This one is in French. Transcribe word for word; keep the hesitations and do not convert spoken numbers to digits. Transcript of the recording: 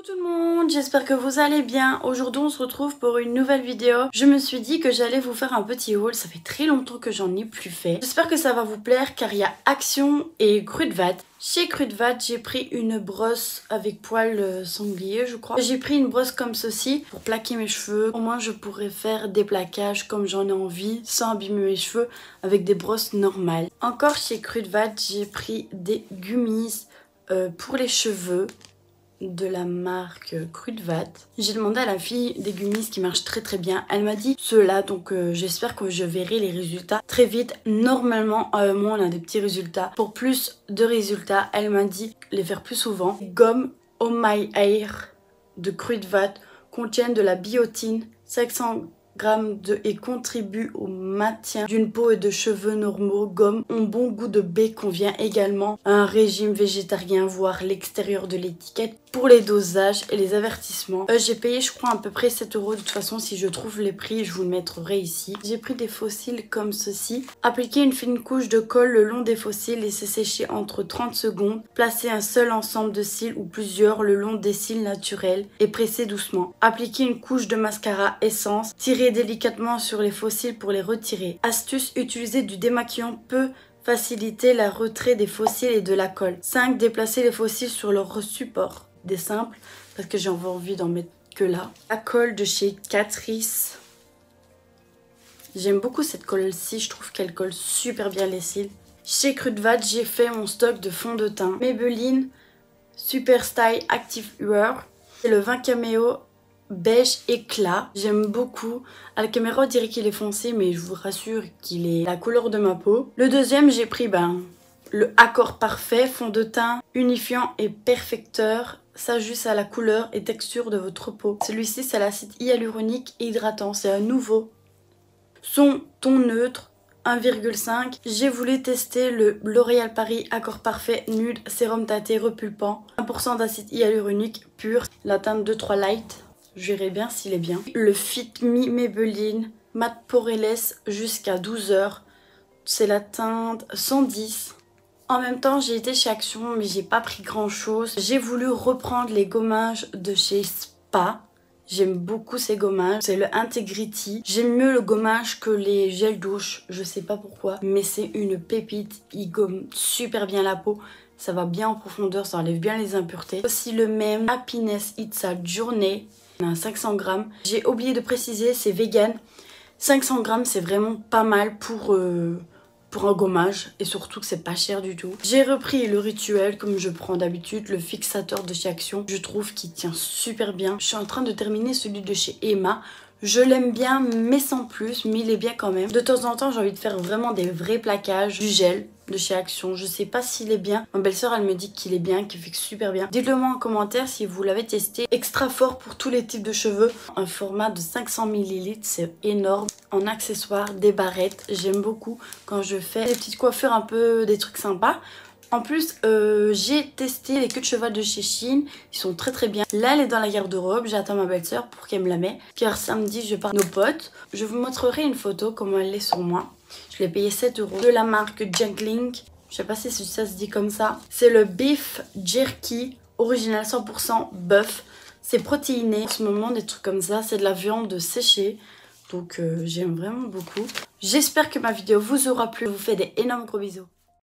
tout le monde, j'espère que vous allez bien. Aujourd'hui on se retrouve pour une nouvelle vidéo. Je me suis dit que j'allais vous faire un petit haul, ça fait très longtemps que j'en ai plus fait. J'espère que ça va vous plaire car il y a Action et Kruidvat. Chez Kruidvat, j'ai pris une brosse avec poils sanglier, je crois. J'ai pris une brosse comme ceci pour plaquer mes cheveux. Au moins je pourrais faire des plaquages comme j'en ai envie sans abîmer mes cheveux avec des brosses normales. Encore chez Kruidvat, j'ai pris des gummies euh, pour les cheveux de la marque Kruidvat. J'ai demandé à la fille des gummies qui marchent très très bien. Elle m'a dit ceux-là, donc euh, j'espère que je verrai les résultats très vite. Normalement, euh, moi on a des petits résultats. Pour plus de résultats, elle m'a dit les faire plus souvent. Gomme Oh My Hair de Kruidvat contiennent de la biotine, cinq cents grammes de et contribuent au maintien d'une peau et de cheveux normaux. Gomme ont bon goût de baie, convient également à un régime végétarien, voire l'extérieur de l'étiquette. Pour les dosages et les avertissements, euh, j'ai payé je crois à peu près sept euros. De toute façon, si je trouve les prix, je vous le mettrai ici. J'ai pris des fossiles comme ceci. Appliquer une fine couche de colle le long des fossiles, laisser sécher entre trente secondes. Placer un seul ensemble de cils ou plusieurs le long des cils naturels et presser doucement. Appliquer une couche de mascara essence. Tirer délicatement sur les fossiles pour les retirer. Astuce, utiliser du démaquillant peut faciliter le retrait des fossiles et de la colle. cinq. Déplacer les fossiles sur leur support. Des simples, parce que j'ai envie d'en mettre que là. La colle de chez Catrice. J'aime beaucoup cette colle-ci, je trouve qu'elle colle super bien les cils. Chez Kruidvat, j'ai fait mon stock de fond de teint. Maybelline Super Style Active Wear. C'est le vin caméo beige éclat. J'aime beaucoup. À la caméra, on dirait qu'il est foncé, mais je vous rassure qu'il est la couleur de ma peau. Le deuxième, j'ai pris ben, le Accord Parfait, fond de teint unifiant et perfecteur. S'ajuste à la couleur et texture de votre peau. Celui-ci, c'est l'acide hyaluronique et hydratant. C'est un nouveau. Son ton neutre, un virgule cinq. J'ai voulu tester le L'Oréal Paris Accord Parfait Nude Sérum teinté repulpant. un pour cent d'acide hyaluronique pur. La teinte deux trois Light. Je verrai bien s'il est bien. Le Fit Me Maybelline Matte Poreless jusqu'à douze heures. C'est la teinte cent dix. En même temps, j'ai été chez Action, mais j'ai pas pris grand chose. J'ai voulu reprendre les gommages de chez Spa. J'aime beaucoup ces gommages. C'est le Integrity. J'aime mieux le gommage que les gels douche. Je sais pas pourquoi, mais c'est une pépite. Il gomme super bien la peau. Ça va bien en profondeur, ça enlève bien les impuretés. Aussi le même Happiness It's a Journey. On a cinq cents grammes. J'ai oublié de préciser, c'est vegan. cinq cents grammes, c'est vraiment pas mal pour... Euh, pour un gommage et surtout que c'est pas cher du tout. J'ai repris le Rituel comme je prends d'habitude, le fixateur de chez Action. Je trouve qu'il tient super bien. Je suis en train de terminer celui de chez Emma. Je l'aime bien mais sans plus, mais il est bien quand même. De temps en temps j'ai envie de faire vraiment des vrais plaquages. Du gel de chez Action, je sais pas s'il est bien. Ma belle-sœur elle me dit qu'il est bien, qu'il fixe super bien. Dites-le moi en commentaire si vous l'avez testé. Extra fort pour tous les types de cheveux. Un format de cinq cents millilitres, c'est énorme. En accessoires, des barrettes, j'aime beaucoup quand je fais des petites coiffures un peu, des trucs sympas. En plus, euh, j'ai testé les queues de cheval de chez Shein. Ils sont très très bien. Là, elle est dans la garde-robe. J'attends ma belle-sœur pour qu'elle me la mette. Car samedi, je pars nos potes. Je vous montrerai une photo comment elle est sur moi. Je l'ai payé sept euros. De la marque Jungling. Je sais pas si ça se dit comme ça. C'est le Beef Jerky. Original cent pour cent bœuf. C'est protéiné. En ce moment, des trucs comme ça. C'est de la viande séchée. Donc, euh, j'aime vraiment beaucoup. J'espère que ma vidéo vous aura plu. Je vous fais des énormes gros bisous.